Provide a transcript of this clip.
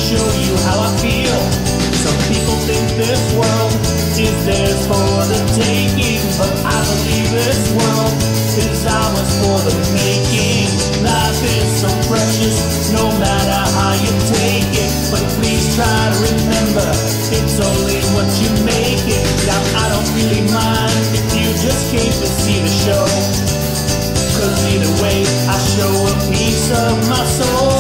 show you how I feel. Some people think this world is theirs for the taking, but I believe this world is ours for the making. Life is so precious, no matter how you take it, but please try to remember, it's only what you make it. Now I don't really mind if you just came to see the show, 'cause either way I show a piece of my soul.